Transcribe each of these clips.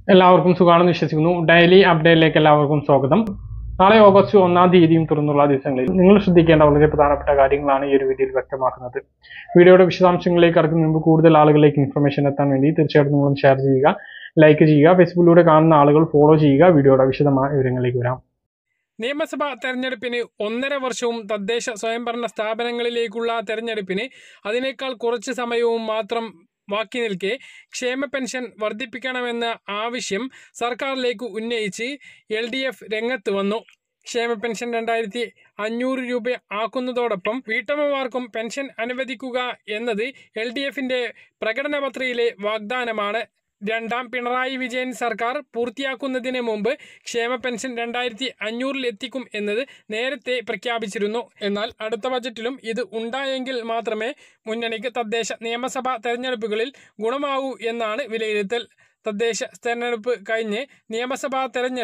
എല്ലാവർക്കും സുഖാണെന്ന് വിശ്വസിക്കുന്നു. ഡെയിലി അപ്ഡേറ്റിലേക്ക് എല്ലാവർക്കും സ്വാഗതം. നാളെ ഓഗസ്റ്റ് 1-ാം തീയതിയും തുടർന്നുള്ള ദിവസങ്ങളിൽ നിങ്ങൾ ശ്രദ്ധിക്കേണ്ട വളരെ പ്രധാനപ്പെട്ട കാര്യങ്ങളാണ് ഈ ഒരു വീഡിയോയിൽ വ്യക്തമാക്കുന്നത്. വീഡിയോയുടെ വിശദാംശങ്ങളിലേക്ക് കടക്കുന്നതിന് മുമ്പ് കൂടുതൽ ആളുകളിലേക്ക് ഇൻഫർമേഷൻ എത്താൻ വേണ്ടി തീർച്ചയായിട്ടും നിങ്ങൾ ഷെയർ ചെയ്യുക, ലൈക്ക് ചെയ്യുക, ഫേസ്ബുക്കിലൂടെ കാണുന്ന ആളുകൾ ഫോളോ ചെയ്യുക. വീഡിയോയുടെ വിശദമായ വിവരങ്ങളിലേക്ക് വരാം. നിയമസഭാ തെരഞ്ഞെടുപ്പിന് 1.5 വർഷവും തദ്ദേശ സ്വയംഭരണ സ്ഥാപനങ്ങളിലേക്കുള്ള തെരഞ്ഞെടുപ്പിന് അതിനേക്കാൾ കുറച്ച് സമയവും മാത്രം ബാക്കി നിൽക്കെ ക്ഷേമ പെൻഷൻ വർദ്ധിപ്പിക്കണമെന്ന ആവശ്യം സർക്കാരിലേക്ക് ഉന്നയിച്ച് LDF രംഗത്ത് വന്നു. ക്ഷേമ പെൻഷൻ 2500 രൂപ ആക്കുന്നതോടൊപ്പം വീട്ടമ്മമാർക്കും പെൻഷൻ അനുവദിക്കുക എന്നത് LDFിൻ്റെ പ്രകടനപത്രികയിലെ വാഗ്ദാനമാണ്. രണ്ടാം പിണറായി വിജയൻ സർക്കാർ പൂർത്തിയാക്കുന്നതിന് മുമ്പ് ക്ഷേമ പെൻഷൻ 2500 എത്തിക്കും എന്നത് നേരത്തെ പ്രഖ്യാപിച്ചിരുന്നു. എന്നാൽ അടുത്ത ബജറ്റിലും ഇത് ഉണ്ടായെങ്കിൽ മാത്രമേ മുന്നണിക്ക് തദ്ദേശ നിയമസഭാ തെരഞ്ഞെടുപ്പുകളിൽ ഗുണമാവൂ എന്നാണ് വിലയിരുത്തൽ. തദ്ദേശ തെരഞ്ഞെടുപ്പ് കഴിഞ്ഞ് നിയമസഭാ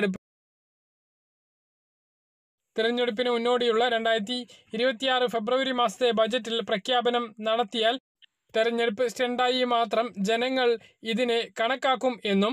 തെരഞ്ഞെടുപ്പിന് മുന്നോടിയുള്ള 2026 ഫെബ്രുവരി മാസത്തെ ബജറ്റിൽ പ്രഖ്യാപനം നടത്തിയാൽ തെരഞ്ഞെടുപ്പ് സ്റ്റണ്ടായി മാത്രം ജനങ്ങൾ ഇതിനെ കണക്കാക്കും എന്നും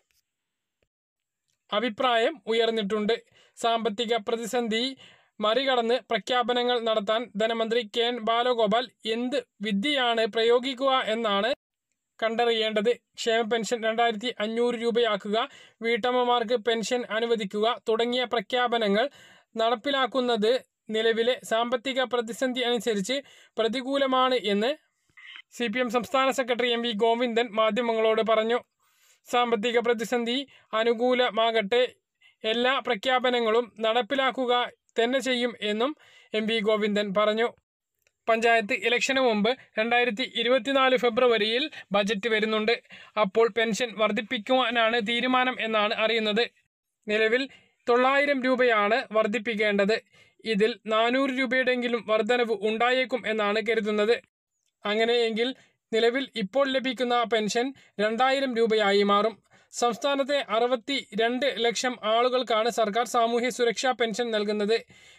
അഭിപ്രായം ഉയർന്നിട്ടുണ്ട്. സാമ്പത്തിക പ്രതിസന്ധി മറികടന്ന് പ്രഖ്യാപനങ്ങൾ നടത്താൻ ധനമന്ത്രി KN ബാലഗോപാൽ എന്ത് വിദ്യയാണ് പ്രയോഗിക്കുക എന്നാണ് കണ്ടറിയേണ്ടത്. ക്ഷേമ പെൻഷൻ 2500 രൂപയാക്കുക, വീട്ടമ്മമാർക്ക് പെൻഷൻ അനുവദിക്കുക തുടങ്ങിയ പ്രഖ്യാപനങ്ങൾ നടപ്പിലാക്കുന്നത് നിലവിലെ സാമ്പത്തിക പ്രതിസന്ധി അനുസരിച്ച് പ്രതികൂലമാണ് എന്ന് CPM സംസ്ഥാന സെക്രട്ടറി MV ഗോവിന്ദൻ മാധ്യമങ്ങളോട് പറഞ്ഞു. സാമ്പത്തിക പ്രതിസന്ധി അനുകൂലമാകട്ടെ, എല്ലാ പ്രഖ്യാപനങ്ങളും നടപ്പിലാക്കുക തന്നെ ചെയ്യും എന്നും MV ഗോവിന്ദൻ പറഞ്ഞു. പഞ്ചായത്ത് ഇലക്ഷന് മുമ്പ് 2024 ഫെബ്രുവരിയിൽ ബജറ്റ് വരുന്നുണ്ട്. അപ്പോൾ പെൻഷൻ വർദ്ധിപ്പിക്കുവാനാണ് തീരുമാനം എന്നാണ് അറിയുന്നത്. നിലവിൽ 900 രൂപയാണ് വർദ്ധിപ്പിക്കേണ്ടത്. ഇതിൽ 400 രൂപയുടെയെങ്കിലും വർധനവ് ഉണ്ടായേക്കും എന്നാണ് കരുതുന്നത്. അങ്ങനെയെങ്കിൽ നിലവിൽ ഇപ്പോൾ ലഭിക്കുന്ന പെൻഷൻ 2000 രൂപയായി മാറും. സംസ്ഥാനത്തെ 62 ലക്ഷം ആളുകൾക്കാണ് സർക്കാർ സാമൂഹ്യ സുരക്ഷാ പെൻഷൻ നൽകുന്നത്.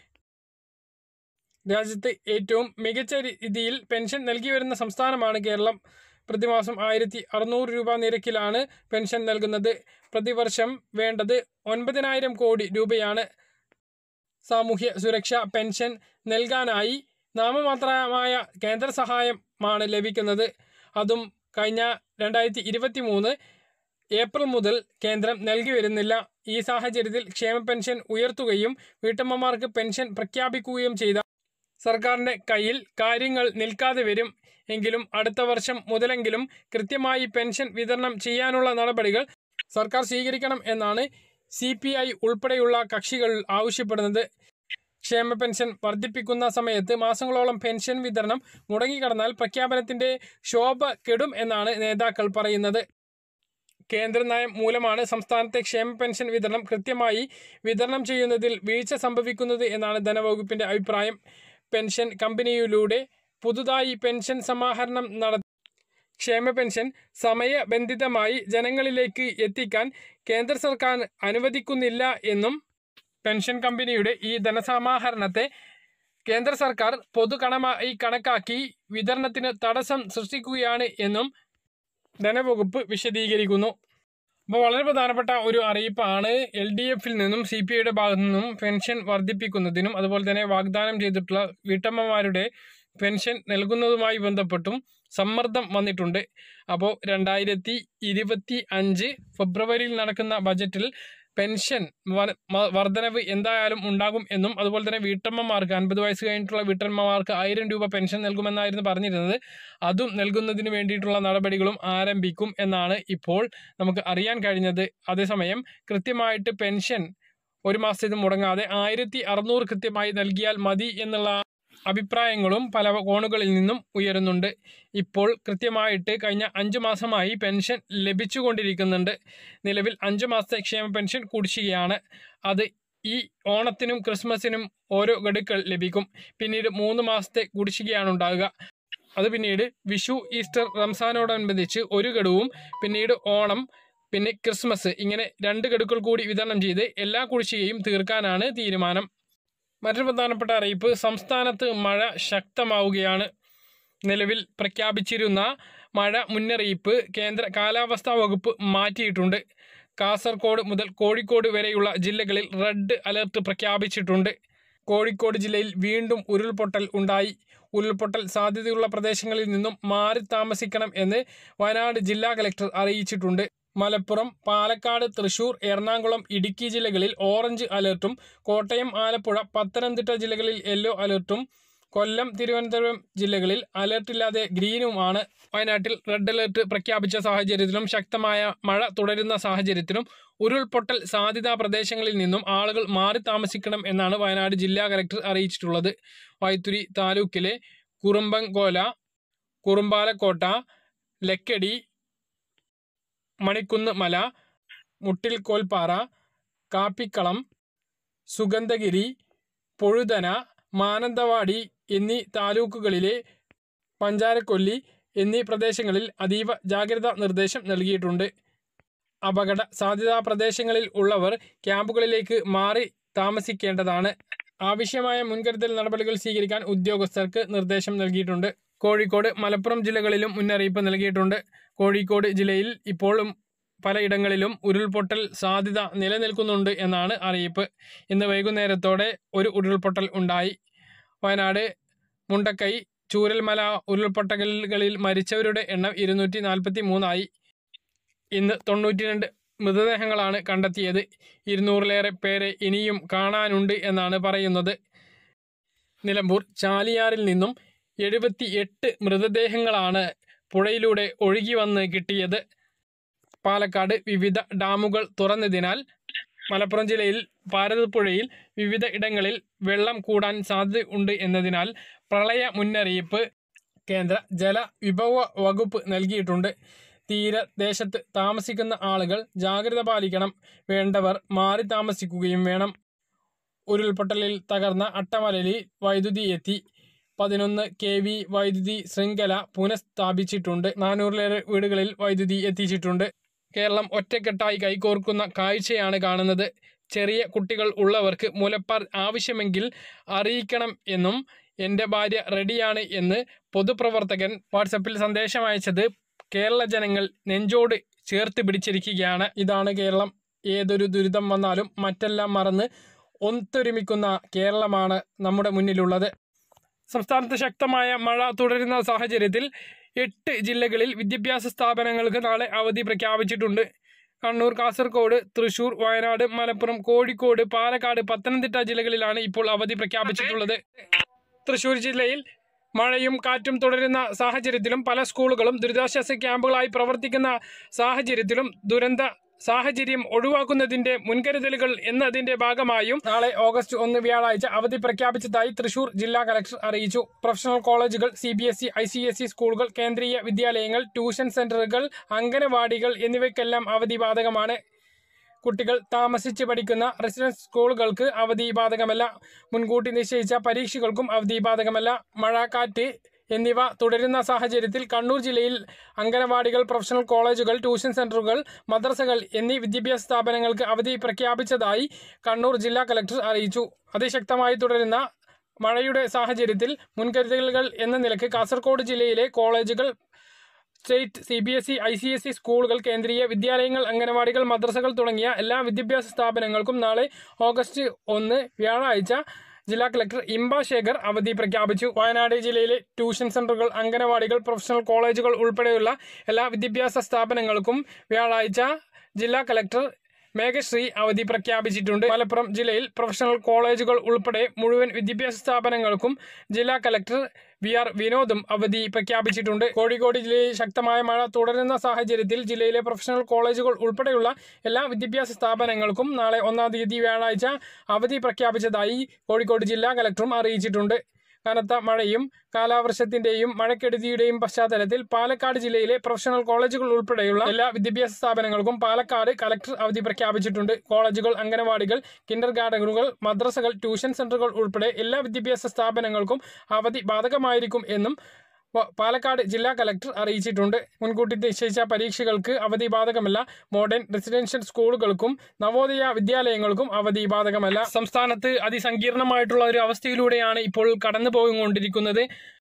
രാജ്യത്ത് ഏറ്റവും മികച്ച രീതിയിൽ പെൻഷൻ നൽകി വരുന്ന സംസ്ഥാനമാണ് കേരളം. പ്രതിമാസം 1600 രൂപ നിരക്കിലാണ് പെൻഷൻ നൽകുന്നത്. പ്രതിവർഷം വേണ്ടത് 9000 കോടി രൂപയാണ്. സാമൂഹ്യ സുരക്ഷാ പെൻഷൻ നൽകാനായി നാമമാത്രമായ കേന്ദ്ര സഹായമാണ് ലഭിക്കുന്നത്. അതും കഴിഞ്ഞ 2023 ഏപ്രിൽ മുതൽ കേന്ദ്രം നൽകി വരുന്നില്ല. ഈ സാഹചര്യത്തിൽ ക്ഷേമ പെൻഷൻ ഉയർത്തുകയും വീട്ടമ്മമാർക്ക് പെൻഷൻ പ്രഖ്യാപിക്കുകയും ചെയ്ത സർക്കാരിൻ്റെ കയ്യിൽ കാര്യങ്ങൾ നിൽക്കാതെ വരും. എങ്കിലും അടുത്ത വർഷം മുതലെങ്കിലും കൃത്യമായി പെൻഷൻ വിതരണം ചെയ്യാനുള്ള നടപടികൾ സർക്കാർ സ്വീകരിക്കണം എന്നാണ് CPI ഉൾപ്പെടെയുള്ള കക്ഷികൾ ആവശ്യപ്പെടുന്നത്. ക്ഷേമ പെൻഷൻ വർദ്ധിപ്പിക്കുന്ന സമയത്ത് മാസങ്ങളോളം പെൻഷൻ വിതരണം മുടങ്ങിക്കിടന്നാൽ പ്രഖ്യാപനത്തിൻ്റെ ശോഭ കെടും എന്നാണ് നേതാക്കൾ പറയുന്നത്. കേന്ദ്ര നയം മൂലമാണ് സംസ്ഥാനത്തെ ക്ഷേമ പെൻഷൻ വിതരണം കൃത്യമായി വിതരണം ചെയ്യുന്നതിൽ വീഴ്ച സംഭവിക്കുന്നത് എന്നാണ് ധനവകുപ്പിൻ്റെ അഭിപ്രായം. പെൻഷൻ കമ്പനിയിലൂടെ പുതുതായി പെൻഷൻ സമാഹരണം ക്ഷേമ പെൻഷൻ സമയബന്ധിതമായി ജനങ്ങളിലേക്ക് എത്തിക്കാൻ കേന്ദ്ര സർക്കാർ അനുവദിക്കുന്നില്ല എന്നും പെൻഷൻ കമ്പനിയുടെ ഈ ധനസമാഹരണത്തെ കേന്ദ്ര സർക്കാർ പൊതുകടമായി കണക്കാക്കി വിതരണത്തിന് തടസ്സം സൃഷ്ടിക്കുകയാണ് എന്നും ധനവകുപ്പ് വിശദീകരിക്കുന്നു. അപ്പോൾ വളരെ പ്രധാനപ്പെട്ട ഒരു അറിയിപ്പാണ്. LDFിൽ നിന്നും CPIയുടെ ഭാഗത്തു നിന്നും പെൻഷൻ വർദ്ധിപ്പിക്കുന്നതിനും അതുപോലെ തന്നെ വാഗ്ദാനം ചെയ്തിട്ടുള്ള വീട്ടമ്മമാരുടെ പെൻഷൻ നൽകുന്നതുമായി ബന്ധപ്പെട്ടും സമ്മർദ്ദം വന്നിട്ടുണ്ട്. അപ്പോൾ 2025 ഫെബ്രുവരിയിൽ നടക്കുന്ന ബജറ്റിൽ പെൻഷൻ വർധനവ് എന്തായാലും ഉണ്ടാകും എന്നും അതുപോലെ തന്നെ വീട്ടമ്മമാർക്ക് 50 വയസ്സ് കഴിഞ്ഞിട്ടുള്ള വീട്ടമ്മമാർക്ക് 1000 രൂപ പെൻഷൻ നൽകുമെന്നായിരുന്നു പറഞ്ഞിരുന്നത്. അതും നൽകുന്നതിന് വേണ്ടിയിട്ടുള്ള നടപടികളും ആരംഭിക്കും എന്നാണ് ഇപ്പോൾ നമുക്ക് അറിയാൻ കഴിഞ്ഞത്. അതേസമയം കൃത്യമായിട്ട് പെൻഷൻ ഒരു മാസത്തേക്ക് മുടങ്ങാതെ 1600 കൃത്യമായി നൽകിയാൽ മതി എന്നുള്ള അഭിപ്രായങ്ങളും പല കോണുകളിൽ നിന്നും ഉയരുന്നുണ്ട്. ഇപ്പോൾ കൃത്യമായിട്ട് കഴിഞ്ഞ 5 മാസമായി പെൻഷൻ ലഭിച്ചുകൊണ്ടിരിക്കുന്നുണ്ട്. നിലവിൽ 5 മാസത്തെ ക്ഷേമ പെൻഷൻ കുടിശ്ശികയാണ്. അത് ഈ ഓണത്തിനും ക്രിസ്മസിനും ഓരോ ഗഡുക്കൾ ലഭിക്കും. പിന്നീട് 3 മാസത്തെ കുടിശ്ശികയാണ് ഉണ്ടാകുക. അത് പിന്നീട് വിഷു, ഈസ്റ്റർ, റംസാനോടനുബന്ധിച്ച് ഒരു ഗഡുവും പിന്നീട് ഓണം, പിന്നെ ക്രിസ്മസ്, ഇങ്ങനെ 2 ഗഡുക്കൾ കൂടി വിതരണം ചെയ്ത് എല്ലാ കുടിശ്ശികയും തീർക്കാനാണ് തീരുമാനം. മറ്റൊരു പ്രധാനപ്പെട്ട അറിയിപ്പ്, സംസ്ഥാനത്ത് മഴ ശക്തമാവുകയാണ്. നിലവിൽ പ്രഖ്യാപിച്ചിരുന്ന മഴ മുന്നറിയിപ്പ് കേന്ദ്ര കാലാവസ്ഥാ വകുപ്പ് മാറ്റിയിട്ടുണ്ട്. കാസർഗോഡ് മുതൽ കോഴിക്കോട് വരെയുള്ള ജില്ലകളിൽ റെഡ് അലർട്ട് പ്രഖ്യാപിച്ചിട്ടുണ്ട്. കോഴിക്കോട് ജില്ലയിൽ വീണ്ടും ഉരുൾപൊട്ടൽ ഉണ്ടായി. ഉരുൾപൊട്ടൽ സാധ്യതയുള്ള പ്രദേശങ്ങളിൽ നിന്നും മാറി താമസിക്കണം എന്ന് വയനാട് ജില്ലാ കലക്ടർ അറിയിച്ചിട്ടുണ്ട്. മലപ്പുറം, പാലക്കാട്, തൃശൂർ, എറണാകുളം, ഇടുക്കി ജില്ലകളിൽ ഓറഞ്ച് അലർട്ടും കോട്ടയം, ആലപ്പുഴ, പത്തനംതിട്ട ജില്ലകളിൽ യെല്ലോ അലർട്ടും കൊല്ലം, തിരുവനന്തപുരം ജില്ലകളിൽ അലർട്ടില്ലാതെ ഗ്രീനുമാണ്. വയനാട്ടിൽ റെഡ് അലർട്ട് പ്രഖ്യാപിച്ച സാഹചര്യത്തിലും ശക്തമായ മഴ തുടരുന്ന സാഹചര്യത്തിലും ഉരുൾപൊട്ടൽ സാധ്യതാ പ്രദേശങ്ങളിൽ നിന്നും ആളുകൾ മാറി താമസിക്കണം എന്നാണ് വയനാട് ജില്ലാ കലക്ടർ അറിയിച്ചിട്ടുള്ളത്. വൈത്തിരി താലൂക്കിലെ കുറുമ്പൻകോല, കുറുമ്പാലക്കോട്ട, ലക്കടി, മണിക്കുന്ന് മല, മുട്ടിൽക്കോൽപ്പാറ, കാപ്പിക്കളം, സുഗന്ധഗിരി, പൊഴുതന, മാനന്തവാടി എന്നീ താലൂക്കുകളിലെ പഞ്ചാരക്കൊല്ലി എന്നീ പ്രദേശങ്ങളിൽ അതീവ ജാഗ്രതാ നിർദ്ദേശം നൽകിയിട്ടുണ്ട്. അപകട സാധ്യതാ പ്രദേശങ്ങളിൽ ഉള്ളവർ ക്യാമ്പുകളിലേക്ക് മാറി താമസിക്കേണ്ടതാണ്. ആവശ്യമായ മുൻകരുതൽ നടപടികൾ സ്വീകരിക്കാൻ ഉദ്യോഗസ്ഥർക്ക് നിർദ്ദേശം നൽകിയിട്ടുണ്ട്. കോഴിക്കോട്, മലപ്പുറം ജില്ലകളിലും മുന്നറിയിപ്പ് നൽകിയിട്ടുണ്ട്. കോഴിക്കോട് ജില്ലയിൽ ഇപ്പോഴും പലയിടങ്ങളിലും ഉരുൾപൊട്ടൽ സാധ്യത നിലനിൽക്കുന്നുണ്ട് എന്നാണ് അറിയിപ്പ്. ഇന്ന് വൈകുന്നേരത്തോടെ ഒരു ഉരുൾപൊട്ടൽ ഉണ്ടായി. വയനാട് മുണ്ടക്കൈ, ചൂരൽമല ഉരുൾപൊട്ടലുകളിൽ മരിച്ചവരുടെ എണ്ണം 243 ഇന്ന് 92 മൃതദേഹങ്ങളാണ് കണ്ടെത്തിയത്. 200-ലേറെ പേരെ ഇനിയും കാണാനുണ്ട് എന്നാണ് പറയുന്നത്. നിലമ്പൂർ ചാലിയാറിൽ നിന്നും 78 മൃതദേഹങ്ങളാണ് പുഴയിലൂടെ ഒഴുകി വന്ന് കിട്ടിയത്. പാലക്കാട് വിവിധ ഡാമുകൾ തുറന്നതിനാൽ മലപ്പുറം ജില്ലയിൽ ഭാരതപ്പുഴയിൽ വിവിധ ഇടങ്ങളിൽ വെള്ളം കൂടാൻ സാധ്യതയുണ്ട് എന്നതിനാൽ പ്രളയ മുന്നറിയിപ്പ് കേന്ദ്ര ജലവിഭവ വകുപ്പ് നൽകിയിട്ടുണ്ട്. തീരദേശത്ത് താമസിക്കുന്ന ആളുകൾ ജാഗ്രത പാലിക്കണം. വേണ്ടവർ മാറി താമസിക്കുകയും വേണം. ഉരുൾപൊട്ടലിൽ തകർന്ന അട്ടമലയിൽ വൈദ്യുതി എത്തി. 11 kV വൈദ്യുതി ശൃംഖല പുനഃസ്ഥാപിച്ചിട്ടുണ്ട്. 400-ലേറെ വീടുകളിൽ വൈദ്യുതി എത്തിച്ചിട്ടുണ്ട്. കേരളം ഒറ്റക്കെട്ടായി കൈകോർക്കുന്ന കാഴ്ചയാണ് കാണുന്നത്. ചെറിയ കുട്ടികൾ ഉള്ളവർക്ക് മുലപ്പാൽ ആവശ്യമെങ്കിൽ അറിയിക്കണം എന്നും എൻ്റെ ഭാര്യ റെഡിയാണ് എന്ന് പൊതുപ്രവർത്തകൻ വാട്സപ്പിൽ സന്ദേശം അയച്ചത് കേരള ജനങ്ങൾ നെഞ്ചോട് ചേർത്ത് പിടിച്ചിരിക്കുകയാണ്. ഇതാണ് കേരളം. ഏതൊരു ദുരിതം വന്നാലും മറ്റെല്ലാം മറന്ന് ഒത്തൊരുമിക്കുന്ന കേരളമാണ് നമ്മുടെ മുന്നിലുള്ളത്. സംസ്ഥാനത്ത് ശക്തമായ മഴ തുടരുന്ന സാഹചര്യത്തിൽ 8 ജില്ലകളിൽ വിദ്യാഭ്യാസ സ്ഥാപനങ്ങൾക്ക് നാളെ അവധി പ്രഖ്യാപിച്ചിട്ടുണ്ട്. കണ്ണൂർ, കാസർഗോഡ്, തൃശൂർ, വയനാട്, മലപ്പുറം, കോഴിക്കോട്, പാലക്കാട്, പത്തനംതിട്ട ജില്ലകളിലാണ് ഇപ്പോൾ അവധി പ്രഖ്യാപിച്ചിട്ടുള്ളത്. തൃശൂർ ജില്ലയിൽ മഴയും കാറ്റും തുടരുന്ന സാഹചര്യത്തിലും പല സ്കൂളുകളും ദുരിതാശ്വാസ ക്യാമ്പുകളായി പ്രവർത്തിക്കുന്ന സാഹചര്യത്തിലും ദുരന്ത സാഹചര്യം ഒഴിവാക്കുന്നതിന്റെ മുൻകരുതലുകൾ എന്നതിന്റെ ഭാഗമായും നാളെ ഓഗസ്റ്റ് 1 വ്യാഴാഴ്ച അവധി പ്രഖ്യാപിച്ചതായി തൃശൂർ ജില്ലാ കലക്ടർ അറിയിച്ചു. പ്രൊഫഷണൽ കോളേജുകൾ, CBSE, ICSE സ്കൂളുകൾ, കേന്ദ്രീയ വിദ്യാലയങ്ങൾ, ട്യൂഷൻ സെന്ററുകൾ, അംഗനവാടികൾ എന്നിവയ്ക്കെല്ലാം അവധി ബാധകമാണ്. കുട്ടികൾ താമസിച്ച് പഠിക്കുന്ന റെസിഡൻസ് സ്കൂളുകൾക്ക് അവധി ബാധകമല്ല. മുൻകൂട്ടി നിശ്ചയിച്ച പരീക്ഷകൾക്കും അവധി ബാധകമല്ല. മഴ, കാറ്റ് എന്നിവ തുടരുന്ന സാഹചര്യത്തിൽ കണ്ണൂർ ജില്ലയിൽ അംഗനവാടികൾ, പ്രൊഫഷണൽ കോളേജുകൾ, ട്യൂഷൻ സെന്ററുകൾ, മദ്രസകൾ എന്നീ വിദ്യാഭ്യാസ സ്ഥാപനങ്ങൾക്ക് അവധി പ്രഖ്യാപിച്ചതായി കണ്ണൂർ ജില്ലാ കലക്ടർ അറിയിച്ചു. അതിശക്തമായി തുടരുന്ന മഴയുടെ സാഹചര്യത്തിൽ മുൻകരുതലുകൾ എന്ന നിലയ്ക്ക് കാസർഗോഡ് ജില്ലയിലെ കോളേജുകൾ, സ്റ്റേറ്റ്, CBSE, ICSE സ്കൂളുകൾ, കേന്ദ്രീയ വിദ്യാലയങ്ങൾ, അംഗനവാടികൾ, മദ്രസകൾ തുടങ്ങിയ എല്ലാ വിദ്യാഭ്യാസ സ്ഥാപനങ്ങൾക്കും നാളെ ഓഗസ്റ്റ് 1 വ്യാഴാഴ്ച ജില്ലാ കളക്ടർ ഇംബ ശേഖർ അവധി പ്രഖ്യാപിച്ചു. വയനാട് ജില്ലയിലെ ട്യൂഷൻ സെന്ററുകൾ, അംഗനവാടികൾ, പ്രൊഫഷണൽ കോളേജുകൾ ഉൾപ്പെടെയുള്ള എല്ലാ വിദ്യാഭ്യാസ സ്ഥാപനങ്ങൾക്കും വ്യാഴാഴ്ച ജില്ലാ കളക്ടർ മേഘശ്രീ അവധി പ്രഖ്യാപിച്ചിട്ടുണ്ട്. മലപ്പുറം ജില്ലയിൽ പ്രൊഫഷണൽ കോളേജുകൾ ഉൾപ്പെടെ മുഴുവൻ വിദ്യാഭ്യാസ സ്ഥാപനങ്ങൾക്കും ജില്ലാ കളക്ടർ VR വിനോദും അവധി പ്രഖ്യാപിച്ചിട്ടുണ്ട്. കോഴിക്കോട് ജില്ലയിൽ ശക്തമായ മഴ തുടരുന്ന സാഹചര്യത്തിൽ ജില്ലയിലെ പ്രൊഫഷണൽ കോളേജുകൾ ഉൾപ്പെടെയുള്ള എല്ലാ വിദ്യാഭ്യാസ സ്ഥാപനങ്ങൾക്കും നാളെ 1 തീയതി വ്യാഴാഴ്ച അവധി പ്രഖ്യാപിച്ചതായി കോഴിക്കോട് ജില്ലാ കളക്ടറും അറിയിച്ചിട്ടുണ്ട്. കനത്ത മഴയും കാലവർഷത്തിന്റെയും മഴക്കെടുതിയുടെയും പശ്ചാത്തലത്തിൽ പാലക്കാട് ജില്ലയിലെ പ്രൊഫഷണൽ കോളേജുകൾ ഉൾപ്പെടെയുള്ള എല്ലാ വിദ്യാഭ്യാസ സ്ഥാപനങ്ങൾക്കും പാലക്കാട് കളക്ടർ അവധി പ്രഖ്യാപിച്ചിട്ടുണ്ട്. കോളേജുകൾ, അംഗനവാടികൾ, കിൻഡർ ഗാർഡനുകൾ, മദ്രസകൾ, ട്യൂഷൻ സെന്ററുകൾ ഉൾപ്പെടെ എല്ലാ വിദ്യാഭ്യാസ സ്ഥാപനങ്ങൾക്കും അവധി ബാധകമായിരിക്കും എന്നും പാലക്കാട് ജില്ലാ കളക്ടർ അറിയിച്ചിട്ടുണ്ട്. മുൻകൂട്ടി നിശ്ചയിച്ച പരീക്ഷകൾക്ക് അവധി ബാധകമല്ല. മോഡേൺ റെസിഡൻഷ്യൽ സ്കൂളുകൾക്കും നവോദയ വിദ്യാലയങ്ങൾക്കും അവധി ബാധകമല്ല. സംസ്ഥാനത്ത് അതിസങ്കീർണമായിട്ടുള്ള ഒരു അവസ്ഥയിലൂടെയാണ് ഇപ്പോൾ കടന്നു പോയിക്കൊണ്ടിരിക്കുന്നത്.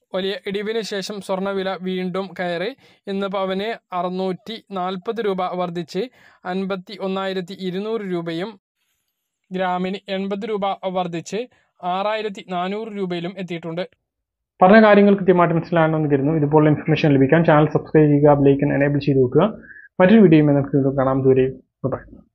വലിയ ഇടിവിന് ശേഷം സ്വർണ്ണവില വീണ്ടും കയറി. ഇന്ന് പവന് 640 രൂപ വർദ്ധിച്ച് 51,200 രൂപയും ഗ്രാമിന് 80 രൂപ വർദ്ധിച്ച് 6,400 രൂപയിലും എത്തിയിട്ടുണ്ട്. പറഞ്ഞ കാര്യങ്ങൾ കൃത്യമായിട്ട് മനസ്സിലാണെന്ന് കരുതുന്നു. ഇതുപോലുള്ള ഇൻഫർമേഷൻ ലഭിക്കാൻ ചാനൽ സബ്സ്ക്രൈബ് ചെയ്യുക, ബെൽ ഐക്കൺ എനേബിൾ ചെയ്ത് വെക്കുക. മറ്റൊരു വീഡിയോയുമായി നമുക്ക് കാണാം. ദൂരെ ബൈ.